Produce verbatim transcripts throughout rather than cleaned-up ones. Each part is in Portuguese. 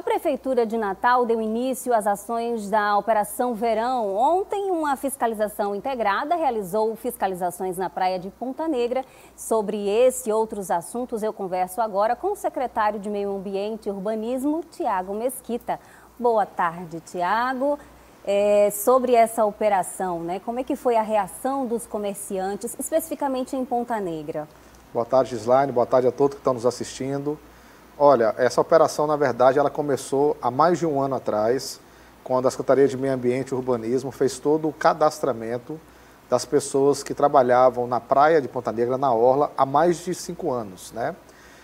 Prefeitura de Natal deu início às ações da Operação Verão. Ontem, uma fiscalização integrada realizou fiscalizações na praia de Ponta Negra. Sobre esse e outros assuntos, eu converso agora com o secretário de Meio Ambiente e Urbanismo, Tiago Mesquita. Boa tarde, Tiago. É, sobre essa operação, né? Como é que foi a reação dos comerciantes, especificamente em Ponta Negra? Boa tarde, Gislaine. Boa tarde a todos que estão nos assistindo. Olha, essa operação, na verdade, ela começou há mais de um ano atrás, quando a Secretaria de Meio Ambiente e Urbanismo fez todo o cadastramento das pessoas que trabalhavam na praia de Ponta Negra, na orla, há mais de cinco anos, né?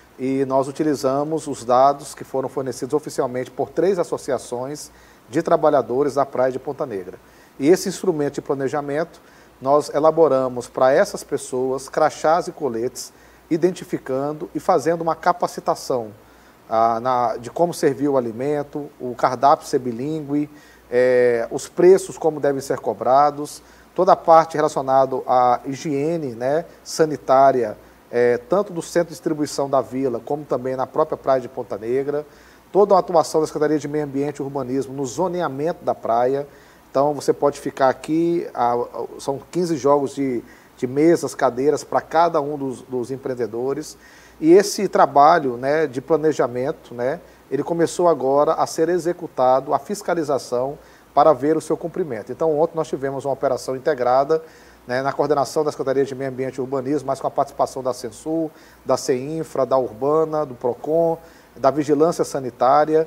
E nós utilizamos os dados que foram fornecidos oficialmente por três associações de trabalhadores da praia de Ponta Negra. E esse instrumento de planejamento, nós elaboramos para essas pessoas crachás e coletes, identificando e fazendo uma capacitação ah, na, de como servir o alimento, o cardápio ser bilíngue, eh, os preços como devem ser cobrados, toda a parte relacionada à higiene, né, sanitária, eh, tanto do centro de distribuição da vila, como também na própria praia de Ponta Negra, toda a atuação da Secretaria de Meio Ambiente e Urbanismo no zoneamento da praia. Então você pode ficar aqui, ah, são quinze jogos de de mesas, cadeiras para cada um dos, dos empreendedores. E esse trabalho, né, de planejamento, né, ele começou agora a ser executado, a fiscalização para ver o seu cumprimento. Então, ontem nós tivemos uma operação integrada, né, na coordenação da Secretaria de Meio Ambiente e Urbanismo, mas com a participação da Censul, da CEINFRA, da Urbana, do PROCON, da Vigilância Sanitária,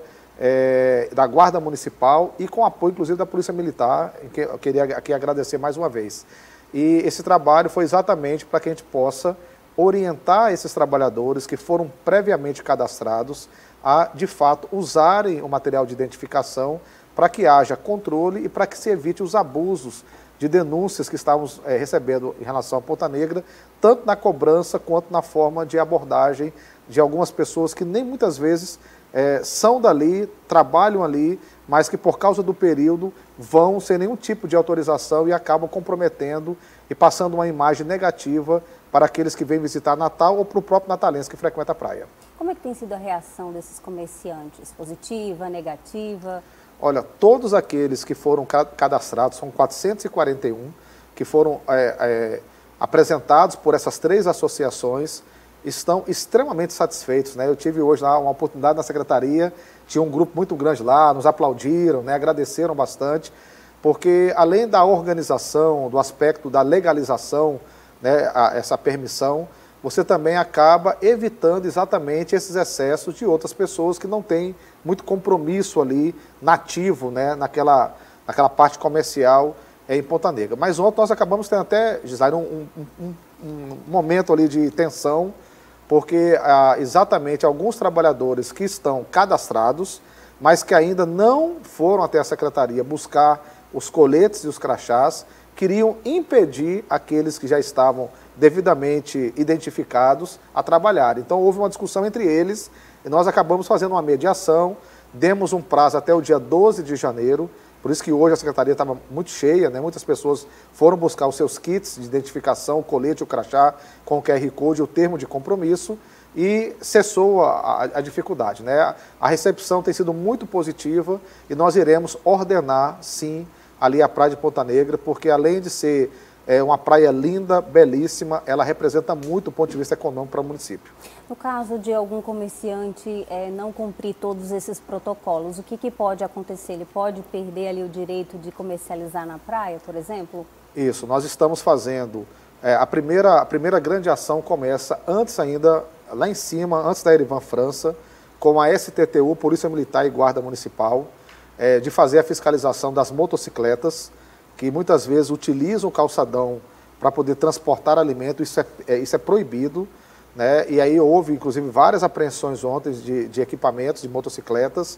é, da Guarda Municipal e com apoio, inclusive, da Polícia Militar, que eu queria aqui agradecer mais uma vez. E esse trabalho foi exatamente para que a gente possa orientar esses trabalhadores que foram previamente cadastrados a, de fato, usarem o material de identificação para que haja controle e para que se evite os abusos de denúncias que estávamos é, recebendo em relação à Ponta Negra, tanto na cobrança quanto na forma de abordagem de algumas pessoas que nem muitas vezes é, são dali, trabalham ali, mas que por causa do período vão sem nenhum tipo de autorização e acabam comprometendo e passando uma imagem negativa para aqueles que vêm visitar Natal ou para o próprio natalense que frequenta a praia. Como é que tem sido a reação desses comerciantes? Positiva, negativa? Olha, todos aqueles que foram cadastrados, são quatrocentos e quarenta e um, que foram é, é, apresentados por essas três associações, estão extremamente satisfeitos, né? Eu tive hoje lá uma oportunidade na secretaria, tinha um grupo muito grande lá, nos aplaudiram, né? Agradeceram bastante, porque além da organização, do aspecto da legalização, né, a, essa permissão, você também acaba evitando exatamente esses excessos de outras pessoas que não têm muito compromisso ali nativo, né, naquela, naquela parte comercial é, em Ponta Negra. Mas ontem nós acabamos tendo até, Gislaine, um, um, um, um momento ali de tensão, porque ah, exatamente alguns trabalhadores que estão cadastrados, mas que ainda não foram até a secretaria buscar os coletes e os crachás, queriam impedir aqueles que já estavam devidamente identificados a trabalhar. Então houve uma discussão entre eles e nós acabamos fazendo uma mediação, demos um prazo até o dia doze de janeiro, por isso que hoje a secretaria estava muito cheia, né? Muitas pessoas foram buscar os seus kits de identificação, o colete, o crachá, com o Q R Code, o termo de compromisso, e cessou a, a, a dificuldade, né? A recepção tem sido muito positiva e nós iremos ordenar, sim, ali a praia de Ponta Negra, porque além de ser é, uma praia linda, belíssima, ela representa muito do ponto de vista econômico para o município. No caso de algum comerciante é, não cumprir todos esses protocolos, o que, que pode acontecer? Ele pode perder ali o direito de comercializar na praia, por exemplo? Isso, nós estamos fazendo, é, a, primeira, a primeira grande ação começa antes ainda, lá em cima, antes da Erivan França, com a S T T U, Polícia Militar e Guarda Municipal, é, de fazer a fiscalização das motocicletas, que muitas vezes utilizam o calçadão para poder transportar alimento, isso é, é, isso é proibido, né? E aí houve, inclusive, várias apreensões ontem de, de equipamentos, de motocicletas,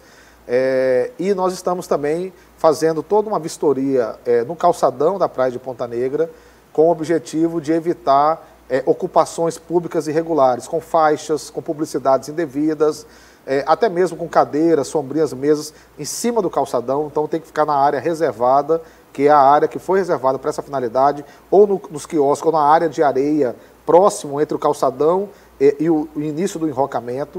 é, e nós estamos também fazendo toda uma vistoria é, no calçadão da praia de Ponta Negra, com o objetivo de evitar é, ocupações públicas irregulares, com faixas, com publicidades indevidas, é, até mesmo com cadeiras, sombrinhas, mesas em cima do calçadão, então tem que ficar na área reservada, que é a área que foi reservada para essa finalidade, ou no, nos quiosques, ou na área de areia próximo entre o calçadão e, e o, o início do enrocamento.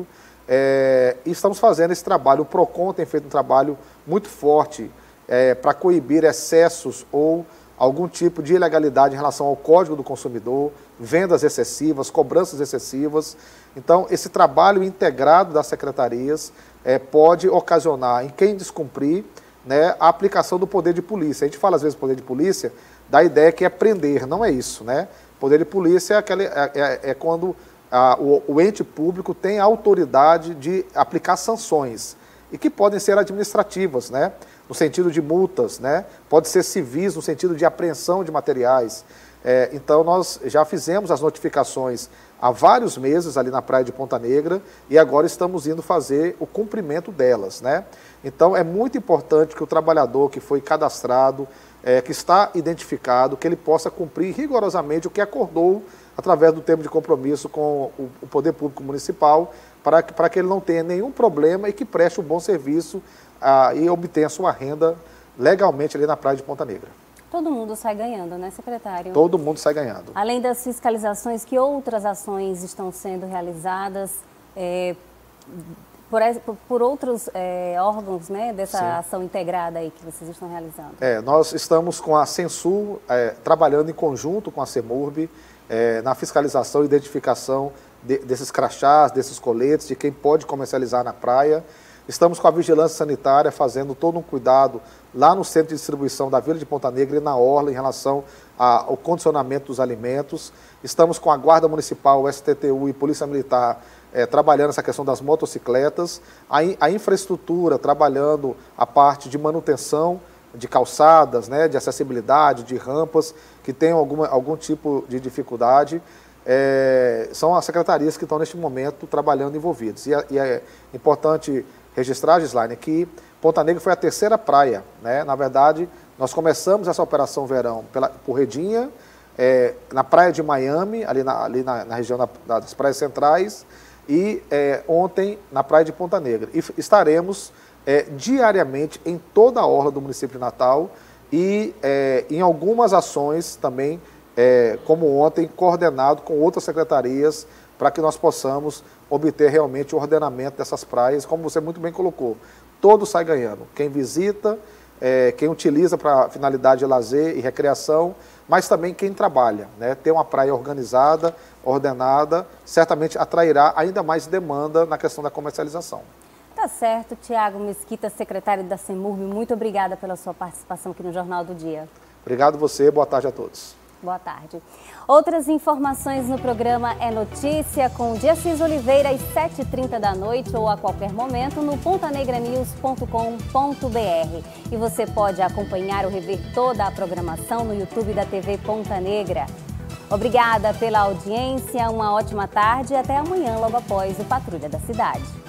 É, e estamos fazendo esse trabalho. O PROCON tem feito um trabalho muito forte é, para coibir excessos ou algum tipo de ilegalidade em relação ao Código do Consumidor, vendas excessivas, cobranças excessivas. Então, esse trabalho integrado das secretarias é, pode ocasionar em quem descumprir, né, a aplicação do poder de polícia. A gente fala às vezes poder de polícia, da ideia que é prender, não é isso, né? Poder de polícia é, aquele, é, é, é quando a, o, o ente público tem a autoridade de aplicar sanções, e que podem ser administrativas, né? No sentido de multas, né? Pode ser civis, no sentido de apreensão de materiais. É, então, nós já fizemos as notificações há vários meses ali na praia de Ponta Negra e agora estamos indo fazer o cumprimento delas, né? Então, é muito importante que o trabalhador que foi cadastrado, é, que está identificado, que ele possa cumprir rigorosamente o que acordou através do termo de compromisso com o, o Poder Público Municipal, para que, para que ele não tenha nenhum problema e que preste um bom serviço ah, e obtenha sua renda legalmente ali na praia de Ponta Negra. Todo mundo sai ganhando, né, secretário? Todo mundo sai ganhando. Além das fiscalizações, que outras ações estão sendo realizadas é, por, por outros é, órgãos, né, dessa Sim. ação integrada aí que vocês estão realizando? É, nós estamos com a Censul é, trabalhando em conjunto com a CEMURB é, na fiscalização e identificação de, desses crachás, desses coletes, de quem pode comercializar na praia. Estamos com a Vigilância Sanitária fazendo todo um cuidado lá no centro de distribuição da Vila de Ponta Negra e na Orla em relação ao condicionamento dos alimentos. Estamos com a Guarda Municipal, o S T T U e Polícia Militar é, trabalhando essa questão das motocicletas, a, in, a infraestrutura trabalhando a parte de manutenção de calçadas, né, de acessibilidade, de rampas que tenham alguma, algum tipo de dificuldade. É, são as secretarias que estão neste momento trabalhando envolvidas. E é, e é importante registrar, Gislaine, que Ponta Negra foi a terceira praia, né? Na verdade, nós começamos essa operação verão pela, por Redinha, é, na praia de Miami, ali na, ali na, na região da, das praias centrais, e é, ontem na praia de Ponta Negra. E estaremos é, diariamente em toda a orla do município de Natal e é, em algumas ações também, é, como ontem, coordenado com outras secretarias, para que nós possamos obter realmente o ordenamento dessas praias, como você muito bem colocou. Todo sai ganhando. Quem visita, é, quem utiliza para finalidade de lazer e recreação, mas também quem trabalha, né? Ter uma praia organizada, ordenada, certamente atrairá ainda mais demanda na questão da comercialização. Tá certo, Tiago Mesquita, secretário da CEMURB, muito obrigada pela sua participação aqui no Jornal do Dia. Obrigado você, boa tarde a todos. Boa tarde. Outras informações no programa É Notícia com Di Assis Oliveira às sete e trinta da noite ou a qualquer momento no ponta negra news ponto com ponto br. E você pode acompanhar ou rever toda a programação no YouTube da T V Ponta Negra. Obrigada pela audiência, uma ótima tarde e até amanhã logo após o Patrulha da Cidade.